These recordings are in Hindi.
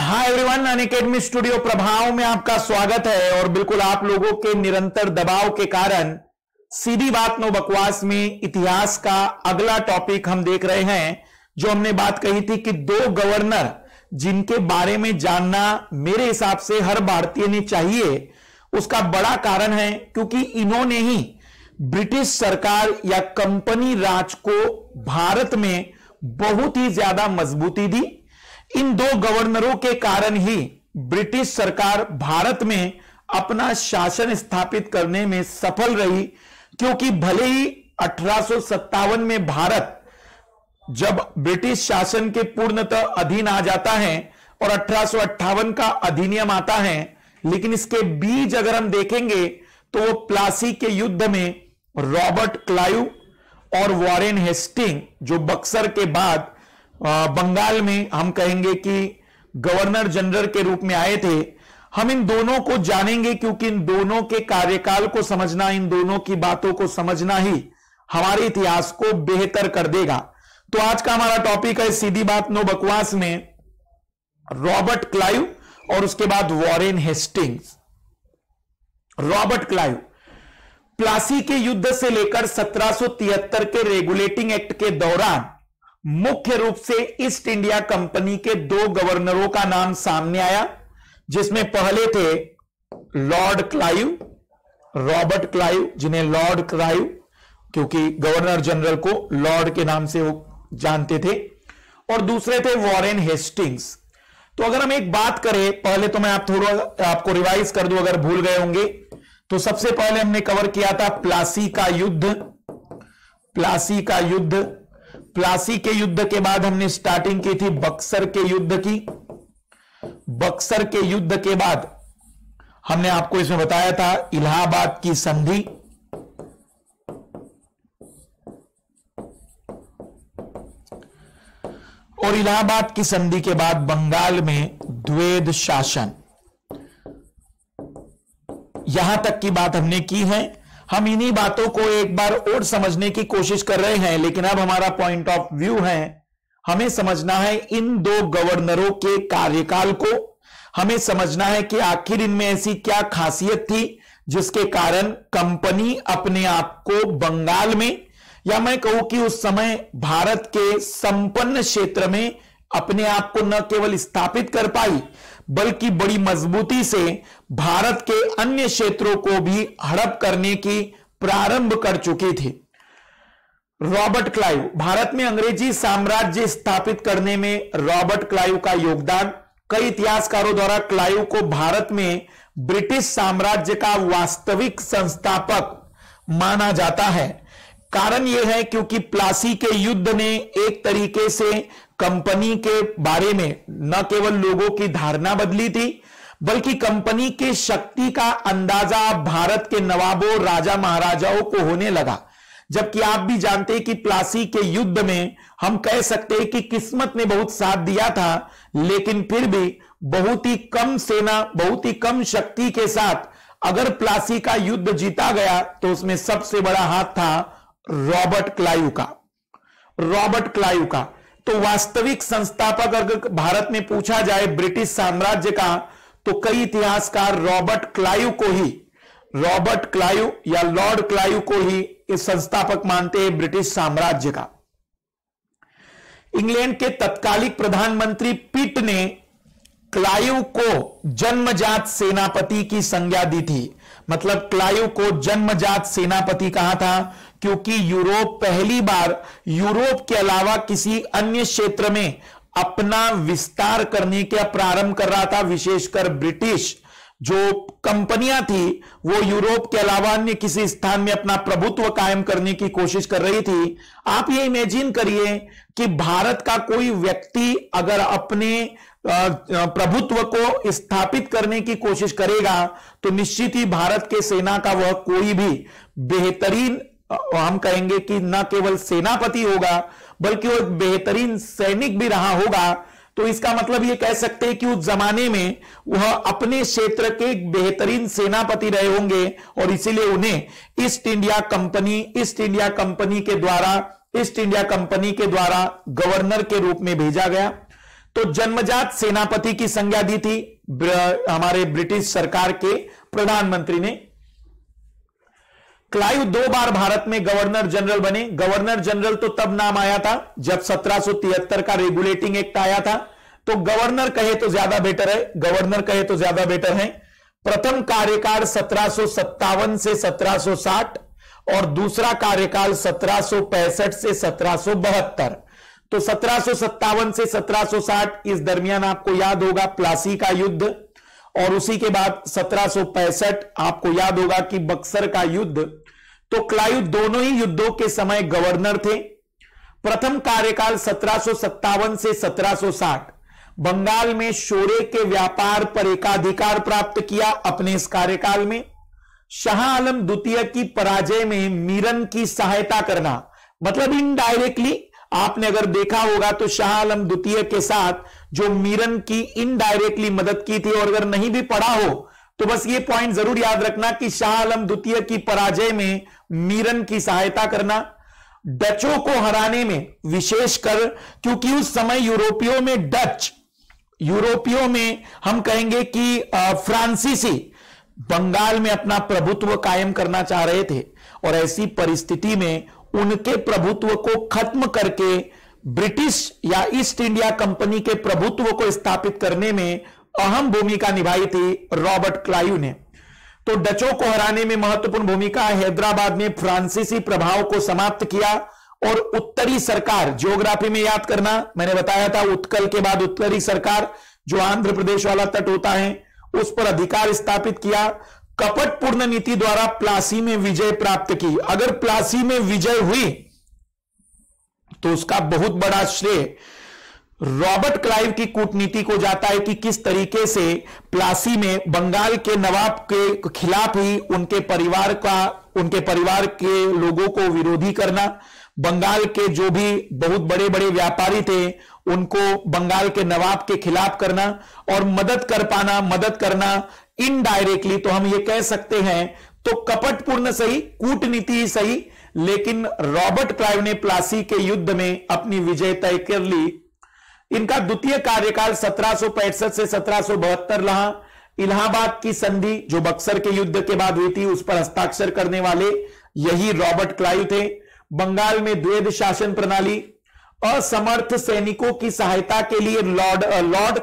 हाय एवरीवन, अनअकैडमी स्टूडियो प्रभाव में आपका स्वागत है। और बिल्कुल आप लोगों के निरंतर दबाव के कारण सीधी बात नो बकवास में इतिहास का अगला टॉपिक हम देख रहे हैं। जो हमने बात कही थी कि दो गवर्नर जिनके बारे में जानना मेरे हिसाब से हर भारतीय ने चाहिए, उसका बड़ा कारण है क्योंकि इन्होंने ही ब्रिटिश सरकार या कंपनी राज को भारत में बहुत ही ज्यादा मजबूती दी। इन दो गवर्नरों के कारण ही ब्रिटिश सरकार भारत में अपना शासन स्थापित करने में सफल रही, क्योंकि भले ही 1857 में भारत जब ब्रिटिश शासन के पूर्णतः अधीन आ जाता है और 1858 का अधिनियम आता है, लेकिन इसके बीज अगर हम देखेंगे तो वो प्लासी के युद्ध में रॉबर्ट क्लाइव और वॉरेन हेस्टिंग, जो बक्सर के बाद बंगाल में हम कहेंगे कि गवर्नर जनरल के रूप में आए थे, हम इन दोनों को जानेंगे क्योंकि इन दोनों के कार्यकाल को समझना, इन दोनों की बातों को समझना ही हमारे इतिहास को बेहतर कर देगा। तो आज का हमारा टॉपिक है सीधी बात नो बकवास में रॉबर्ट क्लाइव और उसके बाद Warren Hastings. Robert Clive Plassey के युद्ध से लेकर 1773 के रेगुलेटिंग एक्ट के दौरान मुख्य रूप से ईस्ट इंडिया कंपनी के दो गवर्नरों का नाम सामने आया, जिसमें पहले थे लॉर्ड क्लाइव, रॉबर्ट क्लाइव, जिन्हें लॉर्ड क्लाइव क्योंकि गवर्नर जनरल को लॉर्ड के नाम से वो जानते थे, और दूसरे थे वॉरेन हेस्टिंग्स। तो अगर हम एक बात करें, पहले तो मैं आपको रिवाइज कर दूं अगर भूल गए होंगे, तो सबसे पहले हमने कवर किया था प्लासी का युद्ध। प्लासी के युद्ध के बाद हमने स्टार्टिंग की थी बक्सर के युद्ध की। बक्सर के युद्ध के बाद हमने आपको इसमें बताया था इलाहाबाद की संधि। और इलाहाबाद की संधि के बाद बंगाल में द्वैध शासन। यहां तक की बात हमने की है। हम इन्हीं बातों को एक बार और समझने की कोशिश कर रहे हैं, लेकिन अब हमारा पॉइंट ऑफ व्यू है, हमें समझना है इन दो गवर्नरों के कार्यकाल को। हमें समझना है कि आखिर इनमें ऐसी क्या खासियत थी जिसके कारण कंपनी अपने आप को बंगाल में, या मैं कहूं कि उस समय भारत के संपन्न क्षेत्र में अपने आप को न केवल स्थापित कर पाई, बल्कि बड़ी मजबूती से भारत के अन्य क्षेत्रों को भी हड़प करने की प्रारंभ कर चुकी थी। रॉबर्ट क्लाइव, भारत में अंग्रेजी साम्राज्य स्थापित करने में रॉबर्ट क्लाइव का योगदान। कई इतिहासकारों द्वारा क्लाइव को भारत में ब्रिटिश साम्राज्य का वास्तविक संस्थापक माना जाता है। कारण यह है क्योंकि प्लासी के युद्ध ने एक तरीके से कंपनी के बारे में न केवल लोगों की धारणा बदली थी, बल्कि कंपनी के शक्ति का अंदाजा भारत के नवाबों, राजा महाराजाओं को होने लगा। जबकि आप भी जानते हैं कि प्लासी के युद्ध में हम कह सकते हैं कि किस्मत ने बहुत साथ दिया था, लेकिन फिर भी बहुत ही कम सेना, बहुत ही कम शक्ति के साथ अगर प्लासी का युद्ध जीता गया तो उसमें सबसे बड़ा हाथ था रॉबर्ट क्लाइव का। तो वास्तविक संस्थापक अगर भारत में पूछा जाए ब्रिटिश साम्राज्य का, तो कई इतिहासकार रॉबर्ट क्लाइव या लॉर्ड क्लाइव को ही इस संस्थापक मानते हैं ब्रिटिश साम्राज्य का। इंग्लैंड के तत्कालिक प्रधानमंत्री पिट ने क्लाइव को जन्मजात सेनापति की संज्ञा दी थी। मतलब क्लाइव को जन्मजात सेनापति कहा था, क्योंकि यूरोप पहली बार यूरोप के अलावा किसी अन्य क्षेत्र में अपना विस्तार करने का प्रारंभ कर रहा था। विशेषकर ब्रिटिश जो कंपनियां थी वो यूरोप के अलावा अन्य किसी स्थान में अपना प्रभुत्व कायम करने की कोशिश कर रही थी। आप ये इमेजिन करिए कि भारत का कोई व्यक्ति अगर अपने प्रभुत्व को स्थापित करने की कोशिश करेगा तो निश्चित ही भारत के सेना का वह कोई भी बेहतरीन, हम कहेंगे कि न केवल सेनापति होगा बल्कि वो एक बेहतरीन सैनिक भी रहा होगा। तो इसका मतलब ये कह सकते हैं कि उस जमाने में वह अपने क्षेत्र के एक बेहतरीन सेनापति रहे होंगे, और इसीलिए उन्हें ईस्ट इंडिया कंपनी के द्वारा गवर्नर के रूप में भेजा गया। तो जन्मजात सेनापति की संज्ञा दी थी हमारे ब्रिटिश सरकार के प्रधानमंत्री ने। क्लाइव 2 बार भारत में गवर्नर जनरल बने। गवर्नर जनरल तो तब नाम आया था जब 1773 का रेगुलेटिंग एक्ट आया था, तो गवर्नर कहे तो ज्यादा बेटर है, गवर्नर कहे तो ज्यादा बेटर है। प्रथम कार्यकाल 1757 से 1760 और दूसरा कार्यकाल 1765 से 1772। तो 1757 से 1760 इस दरमियान आपको याद होगा प्लासी का युद्ध, और उसी के बाद 1765 आपको याद होगा कि बक्सर का युद्ध। तो क्लाइव दोनों ही युद्धों के समय गवर्नर थे। प्रथम कार्यकाल 1757 से 1760 बंगाल में शोरे के व्यापार पर एकाधिकार प्राप्त किया अपने इस कार्यकाल में। शाह आलम द्वितीय की पराजय में मीरन की सहायता करना, मतलब इनडायरेक्टली आपने अगर देखा होगा तो शाह आलम द्वितीय के साथ जो मीरन की इनडायरेक्टली मदद की थी, और अगर नहीं भी पढ़ा हो तो बस ये पॉइंट जरूर याद रखना कि शाह आलम द्वितीय की पराजय में मीरन की सहायता करना। डचों को हराने में विशेषकर, क्योंकि उस समय यूरोपियों में हम कहेंगे कि फ्रांसीसी बंगाल में अपना प्रभुत्व कायम करना चाह रहे थे, और ऐसी परिस्थिति में उनके प्रभुत्व को खत्म करके ब्रिटिश या ईस्ट इंडिया कंपनी के प्रभुत्व को स्थापित करने में अहम भूमिका निभाई थी रॉबर्ट क्लाइव ने। तो डचों को हराने में महत्वपूर्ण भूमिका, हैदराबाद में फ्रांसीसी प्रभाव को समाप्त किया, और उत्तरी सरकार, ज्योग्राफी में याद करना, मैंने बताया था उत्कल के बाद उत्तरी सरकार जो आंध्र प्रदेश वाला तट होता है उस पर अधिकार स्थापित किया। कपटपूर्ण नीति द्वारा प्लासी में विजय प्राप्त की। अगर प्लासी में विजय हुई तो उसका बहुत बड़ा श्रेय रॉबर्ट क्लाइव की कूटनीति को जाता है कि किस तरीके से प्लासी में बंगाल के नवाब के खिलाफ ही उनके परिवार के लोगों को विरोधी करना, बंगाल के जो भी बहुत बड़े बड़े व्यापारी थे उनको बंगाल के नवाब के खिलाफ करना, और मदद करना इनडायरेक्टली। तो हम ये कह सकते हैं तो कपटपूर्ण सही, कूटनीति ही सही, लेकिन रॉबर्ट क्लाइव ने प्लासी के युद्ध में अपनी विजय तय कर ली। इनका द्वितीय कार्यकाल 1765 से 1772 रहा। इलाहाबाद की संधि जो बक्सर के युद्ध के बाद हुई थी उस पर हस्ताक्षर करने वाले यही रॉबर्ट क्लाइव थे। बंगाल में द्वैध शासन प्रणाली, असमर्थ सैनिकों की सहायता के लिए लॉर्ड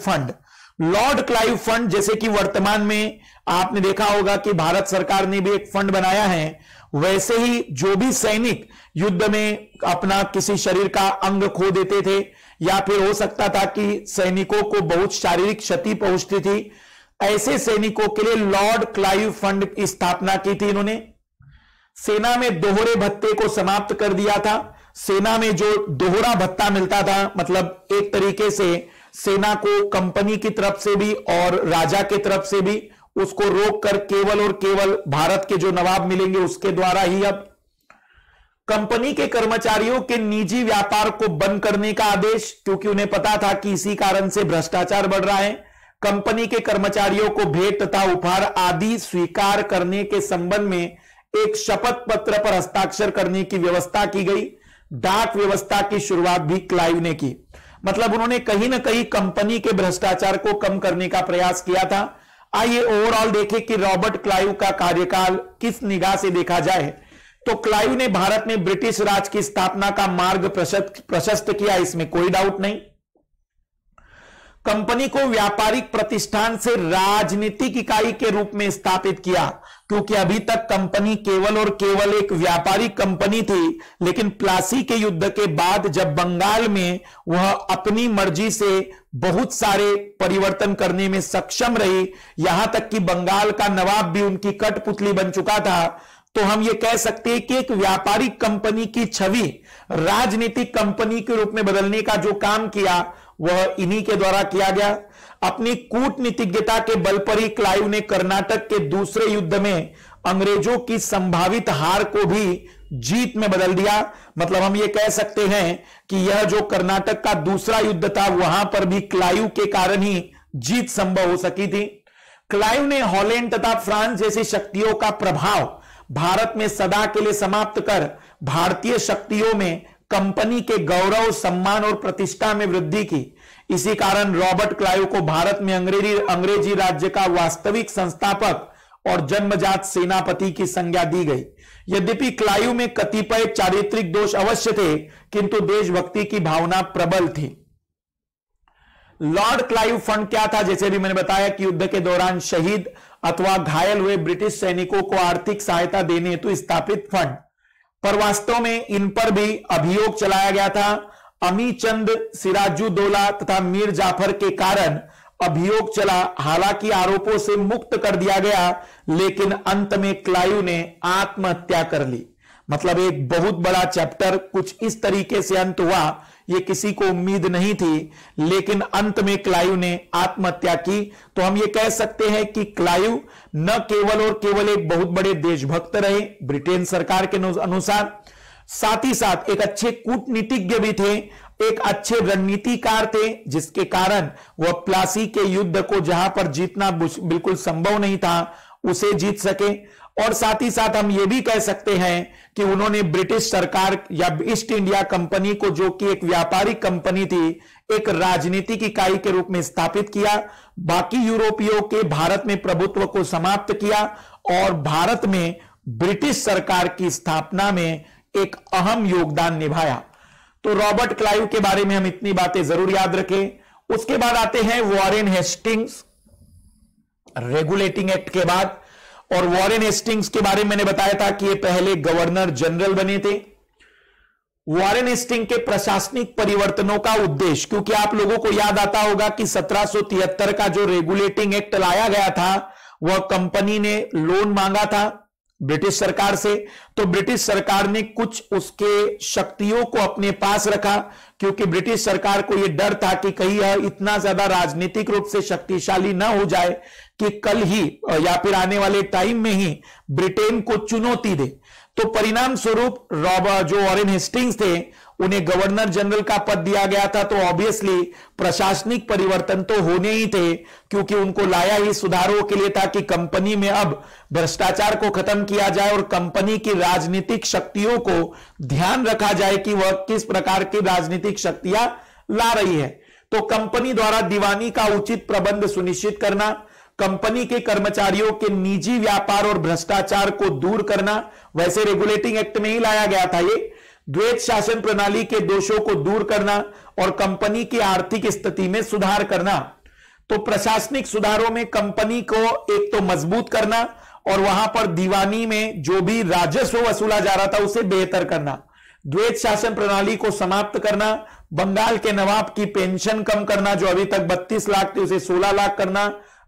क्लाइव फंड, जैसे कि वर्तमान में आपने देखा होगा कि भारत सरकार ने भी एक फंड बनाया है, वैसे ही जो भी सैनिक युद्ध में अपना किसी शरीर का अंग खो देते थे या फिर हो सकता था कि सैनिकों को बहुत शारीरिक क्षति पहुंचती थी, ऐसे सैनिकों के लिए लॉर्ड क्लाइव फंड की स्थापना की थी इन्होंने। सेना में दोहरे भत्ते को समाप्त कर दिया था। सेना में जो दोहरा भत्ता मिलता था, मतलब एक तरीके से सेना को कंपनी की तरफ से भी और राजा की तरफ से भी उसको रोक कर केवल और केवल भारत के जो नवाब मिलेंगे उसके द्वारा ही अब कंपनी के कर्मचारियों के निजी व्यापार को बंद करने का आदेश, क्योंकि उन्हें पता था कि इसी कारण से भ्रष्टाचार बढ़ रहा है। कंपनी के कर्मचारियों को भेंट तथा उपहार आदि स्वीकार करने के संबंध में एक शपथ पत्र पर हस्ताक्षर करने की व्यवस्था की गई। डाक व्यवस्था की शुरुआत भी क्लाइव ने की, मतलब उन्होंने कहीं ना कहीं कंपनी के भ्रष्टाचार को कम करने का प्रयास किया था। आइए ओवरऑल देखें कि रॉबर्ट क्लाइव का कार्यकाल किस निगाह से देखा जाए। तो क्लाइव ने भारत में ब्रिटिश राज की स्थापना का मार्ग प्रशस्त किया, इसमें कोई डाउट नहीं। कंपनी को व्यापारिक प्रतिष्ठान से राजनीतिक इकाई के रूप में स्थापित किया, क्योंकि अभी तक कंपनी केवल और केवल एक व्यापारिक कंपनी थी। लेकिन प्लासी के युद्ध के बाद जब बंगाल में वह अपनी मर्जी से बहुत सारे परिवर्तन करने में सक्षम रही, यहां तक कि बंगाल का नवाब भी उनकी कठपुतली बन चुका था, तो हम ये कह सकते हैं कि एक व्यापारिक कंपनी की छवि राजनीतिक कंपनी के रूप में बदलने का जो काम किया वह इन्हीं के द्वारा किया गया। अपनी कूटनीतिज्ञता के बल पर ही क्लाइव ने कर्नाटक के दूसरे युद्ध में अंग्रेजों की संभावित हार को भी जीत में बदल दिया। मतलब हम ये कह सकते हैं कि यह जो कर्नाटक का दूसरा युद्ध था वहां पर भी क्लाइव के कारण ही जीत संभव हो सकी थी। क्लाइव ने हॉलैंड तथा फ्रांस जैसी शक्तियों का प्रभाव भारत में सदा के लिए समाप्त कर भारतीय शक्तियों में कंपनी के गौरव, सम्मान और प्रतिष्ठा में वृद्धि की। इसी कारण रॉबर्ट क्लाइव को भारत में अंग्रेजी राज्य का वास्तविक संस्थापक और जन्मजात सेनापति की संज्ञा दी गई। यद्यपि क्लाइव में कतिपय चारित्रिक दोष अवश्य थे, किंतु देशभक्ति की भावना प्रबल थी। लॉर्ड क्लाइव फंड क्या था? जैसे भी मैंने बताया कि युद्ध के दौरान शहीद अथवा घायल हुए ब्रिटिश सैनिकों को आर्थिक सहायता देने हेतु स्थापित फंड, पर वास्तव में इन पर भी अभियोग चलाया गया था। अमी चंद, सिराजुद्दौला तथा मीर जाफर के कारण अभियोग चला। हालांकि आरोपों से मुक्त कर दिया गया, लेकिन अंत में क्लाइव ने आत्महत्या कर ली। मतलब एक बहुत बड़ा चैप्टर कुछ इस तरीके से अंत हुआ, ये किसी को उम्मीद नहीं थी, लेकिन अंत में क्लाइव ने आत्महत्या की। तो हम ये कह सकते हैं कि क्लाइव न केवल और केवल एक बहुत बड़े देशभक्त रहे ब्रिटेन सरकार के अनुसार, साथ ही साथ एक अच्छे कूटनीतिज्ञ भी थे, एक अच्छे रणनीतिकार थे, जिसके कारण वह प्लासी के युद्ध को जहां पर जीतना बिल्कुल संभव नहीं था उसे जीत सके। और साथ ही साथ हम यह भी कह सकते हैं कि उन्होंने ब्रिटिश सरकार या ईस्ट इंडिया कंपनी को, जो कि एक व्यापारिक कंपनी थी, एक राजनीतिक इकाई के रूप में स्थापित किया। बाकी यूरोपियों के भारत में प्रभुत्व को समाप्त किया और भारत में ब्रिटिश सरकार की स्थापना में एक अहम योगदान निभाया। तो रॉबर्ट क्लाइव के बारे में हम इतनी बातें जरूर याद रखें। उसके बाद आते हैं वॉरेन हेस्टिंग्स, रेगुलेटिंग एक्ट के बाद। और वॉरेन हेस्टिंग्स के बारे में मैंने बताया था कि ये पहले गवर्नर जनरल बने थे। वॉरेन हेस्टिंग के प्रशासनिक परिवर्तनों का उद्देश्य, क्योंकि आप लोगों को याद आता होगा कि 1773 का जो रेगुलेटिंग एक्ट लाया गया था, वह कंपनी ने लोन मांगा था ब्रिटिश सरकार से। तो ब्रिटिश सरकार ने कुछ उसके शक्तियों को अपने पास रखा, क्योंकि ब्रिटिश सरकार को यह डर था कि कहीं यह इतना ज्यादा राजनीतिक रूप से शक्तिशाली ना हो जाए कि कल ही या फिर आने वाले टाइम में ही ब्रिटेन को चुनौती दे। तो परिणाम स्वरूप जो वॉरेन हेस्टिंग्स थे, उन्हें गवर्नर जनरल का पद दिया गया था। तो ऑब्वियसली प्रशासनिक परिवर्तन तो होने ही थे, क्योंकि उनको लाया ही सुधारों के लिए था कि कंपनी में अब भ्रष्टाचार को खत्म किया जाए और कंपनी की राजनीतिक शक्तियों को ध्यान रखा जाए कि वह किस प्रकार की राजनीतिक शक्तियां ला रही है। तो कंपनी द्वारा दीवानी का उचित प्रबंध सुनिश्चित करना, कंपनी के कर्मचारियों के निजी व्यापार और भ्रष्टाचार को दूर करना, वैसे रेगुलेटिंग एक्ट में ही लाया गया था ये, द्वैत शासन प्रणाली के दोषों को दूर करना और कंपनी की आर्थिक स्थिति में सुधार करना। तो प्रशासनिक सुधारों में कंपनी को एक तो मजबूत करना और वहां पर दीवानी में जो भी राजस्व वसूला जा रहा था उसे बेहतर करना, द्वैत शासन प्रणाली को समाप्त करना, बंगाल के नवाब की पेंशन कम करना, जो अभी तक 32 लाख थी उसे 16 लाख करना,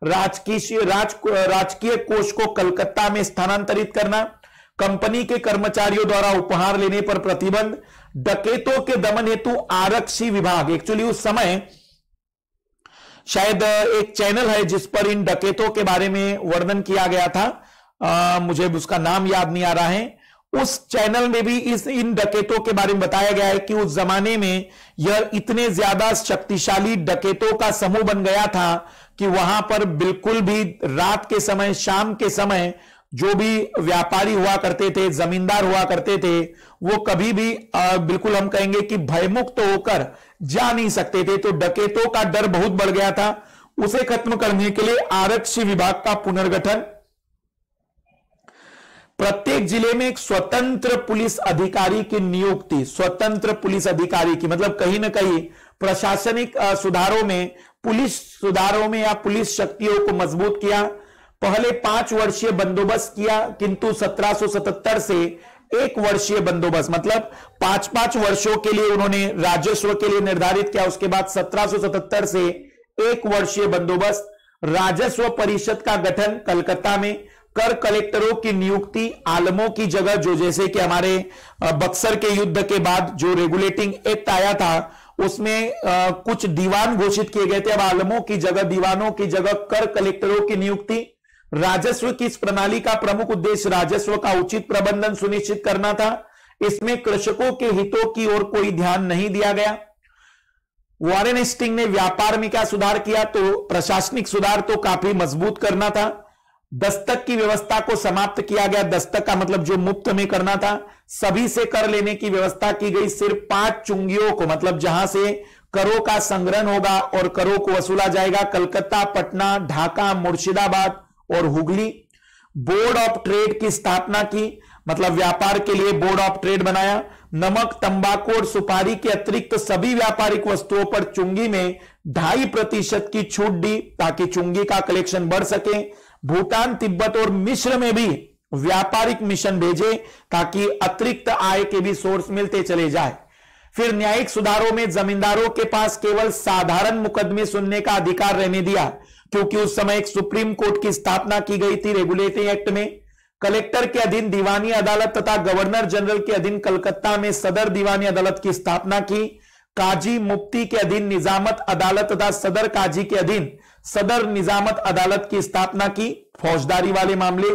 राजकीय कोष को कलकत्ता में स्थानांतरित करना, कंपनी के कर्मचारियों द्वारा उपहार लेने पर प्रतिबंध, डकैतों के दमन हेतु आरक्षी विभाग। एक्चुअली उस समय शायद एक चैनल है जिस पर इन डकैतों के बारे में वर्णन किया गया था, मुझे उसका नाम याद नहीं आ रहा है। उस चैनल में भी इन डकैतों के बारे में बताया गया है कि उस जमाने में यह इतने ज्यादा शक्तिशाली डकैतों का समूह बन गया था कि वहां पर बिल्कुल भी रात के समय, शाम के समय जो भी व्यापारी हुआ करते थे, जमींदार हुआ करते थे, वो कभी भी बिल्कुल हम कहेंगे कि भयमुक्त होकर जा नहीं सकते थे। तो डकैतों का डर बहुत बढ़ गया था। उसे खत्म करने के लिए आरक्षी विभाग का पुनर्गठन, प्रत्येक जिले में एक स्वतंत्र पुलिस अधिकारी की नियुक्ति, स्वतंत्र पुलिस अधिकारी की, मतलब कहीं ना कहीं प्रशासनिक सुधारों में, पुलिस सुधारों में या पुलिस शक्तियों को मजबूत किया। पहले 5 वर्षीय बंदोबस्त किया, किंतु 1777 से 1 वर्षीय बंदोबस्त, मतलब 5-5 वर्षों के लिए उन्होंने राजस्व के लिए निर्धारित किया। उसके बाद 1777 से 1 वर्षीय बंदोबस्त, राजस्व परिषद का गठन कलकत्ता में, कर कलेक्टरों की नियुक्ति आलमों की जगह, जो जैसे कि हमारे बक्सर के युद्ध के बाद जो रेगुलेटिंग एक्ट आया था उसमें कुछ दीवान घोषित किए गए थे। अब आलमों की जगह, दीवानों की जगह कर कलेक्टरों की नियुक्ति। राजस्व की इस प्रणाली का प्रमुख उद्देश्य राजस्व का उचित प्रबंधन सुनिश्चित करना था। इसमें कृषकों के हितों की ओर कोई ध्यान नहीं दिया गया। वॉरेन हेस्टिंग ने व्यापार में क्या सुधार किया? तो प्रशासनिक सुधार तो काफी मजबूत करना था। दस्तक की व्यवस्था को समाप्त किया गया। दस्तक का मतलब जो मुफ्त में करना था, सभी से कर लेने की व्यवस्था की गई। सिर्फ 5 चुंगियों को, मतलब जहां से करों का संग्रहण होगा और करों को वसूला जाएगा, कलकत्ता, पटना, ढाका, मुर्शिदाबाद और हुगली। बोर्ड ऑफ ट्रेड की स्थापना की, मतलब व्यापार के लिए बोर्ड ऑफ ट्रेड बनाया। नमक, तंबाकू और सुपारी के अतिरिक्त सभी व्यापारिक वस्तुओं पर चुंगी में 2.5% की छूट दी ताकि चुंगी का कलेक्शन बढ़ सके। भूटान, तिब्बत और मिस्र में भी व्यापारिक मिशन भेजे ताकि अतिरिक्त आय के भी सोर्स मिलते चले जाए। फिर न्यायिक सुधारों में जमींदारों के पास केवल साधारण मुकदमे सुनने का अधिकार रहने दिया, क्योंकि उस समय एक सुप्रीम कोर्ट की स्थापना की गई थी रेगुलेटिंग एक्ट में। कलेक्टर के अधीन दीवानी अदालत तथा गवर्नर जनरल के अधीन कलकत्ता में सदर दीवानी अदालत की स्थापना की। काजी मुफ्ती के अधीन निजामत अदालत तथा सदर काजी के अधीन सदर निजामत अदालत की स्थापना की, फौजदारी वाले मामले।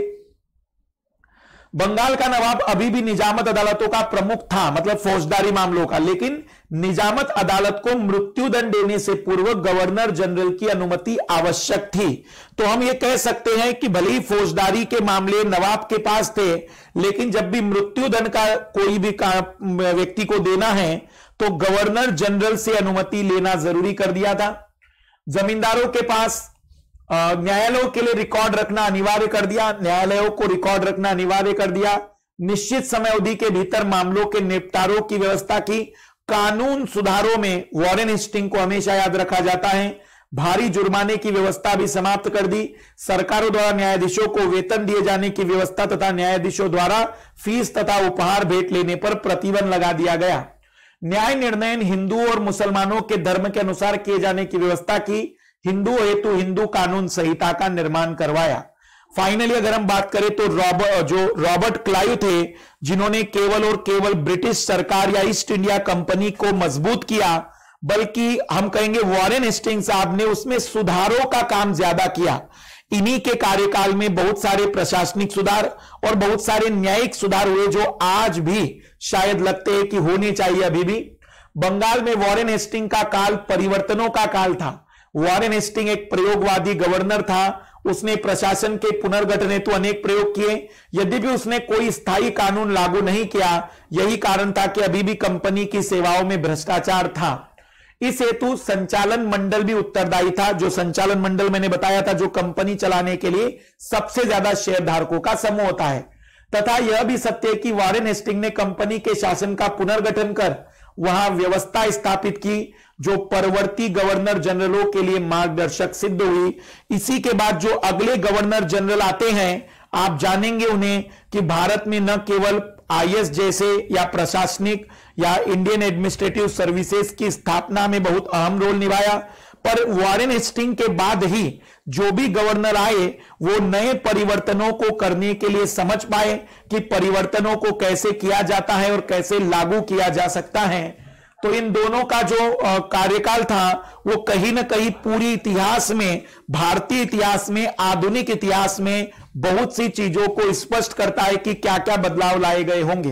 बंगाल का नवाब अभी भी निजामत अदालतों का प्रमुख था, मतलब फौजदारी मामलों का, लेकिन निजामत अदालत को मृत्युदंड देने से पूर्व गवर्नर जनरल की अनुमति आवश्यक थी। तो हम यह कह सकते हैं कि भले ही फौजदारी के मामले नवाब के पास थे, लेकिन जब भी मृत्युदंड का कोई भी व्यक्ति को देना है तो गवर्नर जनरल से अनुमति लेना जरूरी कर दिया था। जमींदारों के पास न्यायालयों के लिए रिकॉर्ड रखना अनिवार्य कर दिया, न्यायालयों को रिकॉर्ड रखना अनिवार्य कर दिया। निश्चित समय अवधि के भीतर मामलों के निपटारों की व्यवस्था की। कानून सुधारों में वॉरेन हेस्टिंग को हमेशा याद रखा जाता है। भारी जुर्माने की व्यवस्था भी समाप्त कर दी। सरकारों द्वारा न्यायाधीशों को वेतन दिए जाने की व्यवस्था तथा न्यायाधीशों द्वारा फीस तथा उपहार भेंट लेने पर प्रतिबंध लगा दिया गया। न्याय निर्णय हिंदुओं और मुसलमानों के धर्म के अनुसार किए जाने की व्यवस्था की। हिंदू हेतु हिंदू कानून संहिता का निर्माण करवाया। फाइनली अगर हम बात करें तो रॉबर्ट क्लाइव थे, जिन्होंने केवल और केवल ब्रिटिश सरकार या ईस्ट इंडिया कंपनी को मजबूत किया, बल्कि हम कहेंगे वॉरेन हेस्टिंग्स साहब ने उसमें सुधारों का काम ज्यादा किया। इन्हीं के कार्यकाल में बहुत सारे प्रशासनिक सुधार और बहुत सारे न्यायिक सुधार हुए, जो आज भी शायद लगते हैं कि होने चाहिए अभी भी। बंगाल में वॉरेन हेस्टिंग का काल परिवर्तनों का काल था। वॉरेन हेस्टिंग एक प्रयोगवादी गवर्नर था। उसने प्रशासन के पुनर्गठन हेतु अनेक प्रयोग किए, यद्यपि उसने कोई स्थायी कानून लागू नहीं किया। यही कारण था कि अभी भी कंपनी की सेवाओं में भ्रष्टाचार था। इस हेतु संचालन मंडल भी उत्तरदायी था। जो संचालन मंडल मैंने बताया था, जो कंपनी चलाने के लिए सबसे ज्यादा शेयरधारकों का समूह होता है। तथा यह भी सत्य है कि वॉरेन हेस्टिंग ने कंपनी के शासन का पुनर्गठन कर वहां व्यवस्था स्थापित की, जो परवर्ती गवर्नर जनरलों के लिए मार्गदर्शक सिद्ध हुई। इसी के बाद जो अगले गवर्नर जनरल आते हैं, आप जानेंगे उन्हें कि भारत में न केवल आईएएस जैसे या प्रशासनिक या इंडियन एडमिनिस्ट्रेटिव सर्विसेज की स्थापना में बहुत अहम रोल निभाया, पर वॉरेन हेस्टिंग के बाद ही जो भी गवर्नर आए वो नए परिवर्तनों को करने के लिए समझ पाए कि परिवर्तनों को कैसे किया जाता है और कैसे लागू किया जा सकता है। तो इन दोनों का जो कार्यकाल था वो कहीं ना कहीं पूरी इतिहास में, भारतीय इतिहास में, आधुनिक इतिहास में बहुत सी चीजों को स्पष्ट करता है कि क्या क्या बदलाव लाए गए होंगे।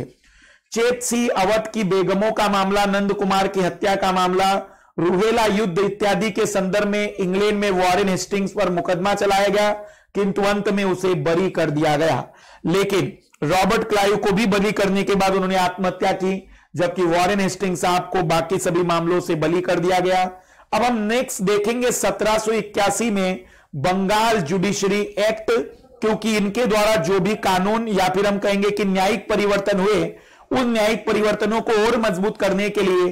चेत अवध की बेगमों का मामला, नंद कुमार की हत्या का मामला, रूहेला युद्ध इत्यादि के संदर्भ में इंग्लैंड में वॉरेन हेस्टिंग्स पर मुकदमा चलाया गया, किंतु अंत में उसे बरी कर दिया गया। लेकिन रॉबर्ट क्लाइव को भी बरी करने के बाद उन्होंने आत्महत्या की, जबकि वॉरेन हेस्टिंग्स साहब को बाकी सभी मामलों से बरी कर दिया गया। अब हम नेक्स्ट देखेंगे 1781 में बंगाल जुडिशरी एक्ट, क्योंकि इनके द्वारा जो भी कानून या फिर हम कहेंगे कि न्यायिक परिवर्तन हुए, उन न्यायिक परिवर्तनों को और मजबूत करने के लिए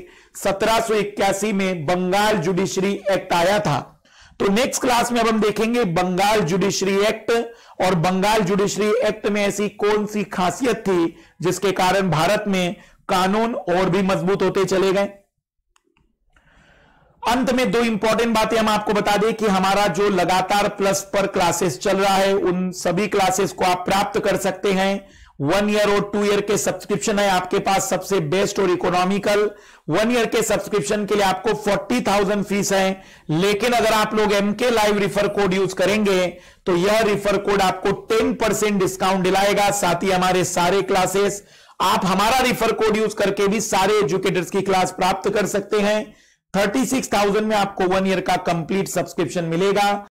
1781 में बंगाल जुडिशरी एक्ट आया था। तो नेक्स्ट क्लास में अब हम देखेंगे बंगाल जुडिशरी एक्ट, और बंगाल जुडिशरी एक्ट में ऐसी कौन सी खासियत थी जिसके कारण भारत में कानून और भी मजबूत होते चले गए। अंत में दो इंपॉर्टेंट बातें हम आपको बता दें कि हमारा जो लगातार प्लस पर क्लासेस चल रहा है, उन सभी क्लासेस को आप प्राप्त कर सकते हैं। 1 ईयर और 2 ईयर के सब्सक्रिप्शन है आपके पास, सबसे बेस्ट और इकोनॉमिकल। 1 ईयर के सब्सक्रिप्शन के लिए आपको 40,000 फीस है, लेकिन अगर आप लोग MK live refer code use करेंगे तो यह रिफर कोड आपको 10% डिस्काउंट दिलाएगा। साथ ही हमारे सारे क्लासेस आप हमारा रिफर कोड यूज करके भी सारे एजुकेटर्स की क्लास प्राप्त कर सकते हैं। 36,000 में आपको 1 ईयर का कंप्लीट सब्सक्रिप्शन मिलेगा।